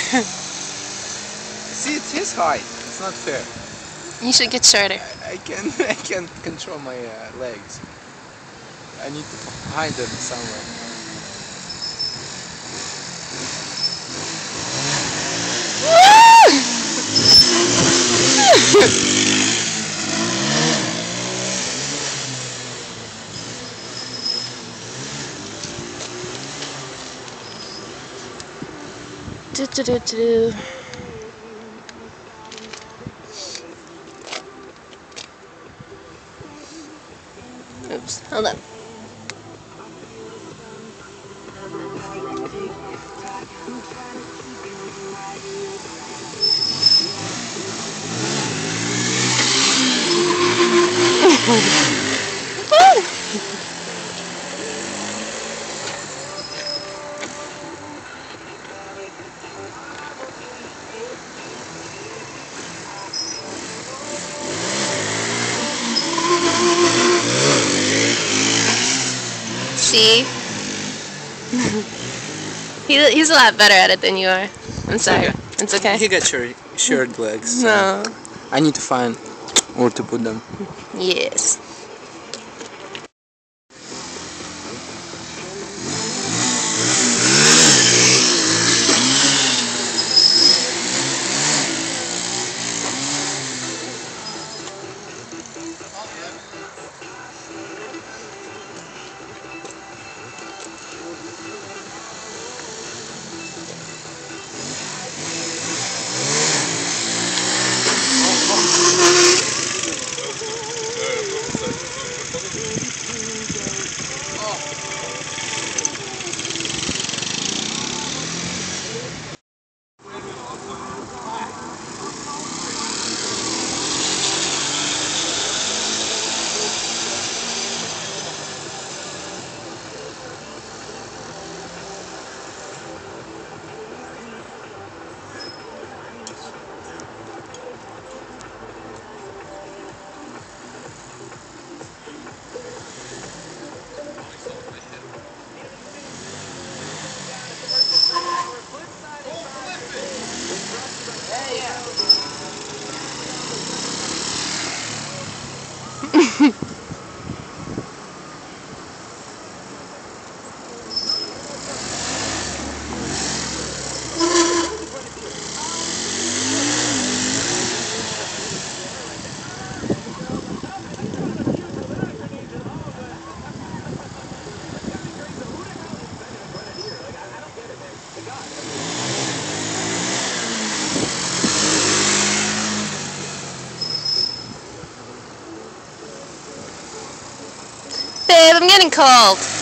See, it's his height. It's not fair. You should get shorter. I can't control my legs. I need to find them somewhere. Oops, hold on. See? He's a lot better at it than you are. I'm sorry. Okay. It's okay. He got short legs. No. I need to find where to put them. Yes. Babe, I'm getting cold.